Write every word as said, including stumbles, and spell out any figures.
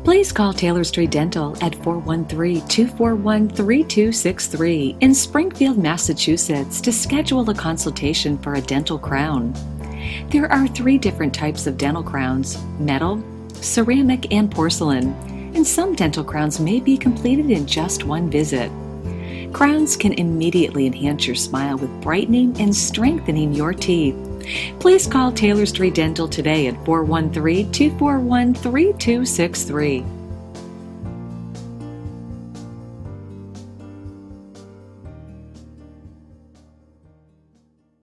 Please call Taylor Street Dental at four one three, two four one, three two six three in Springfield, Massachusetts to schedule a consultation for a dental crown. There are three different types of dental crowns: metal, ceramic, and porcelain, and some dental crowns may be completed in just one visit. Crowns can immediately enhance your smile with brightening and strengthening your teeth. Please call Taylor Street Dental today at four one three, two four one, three two six three.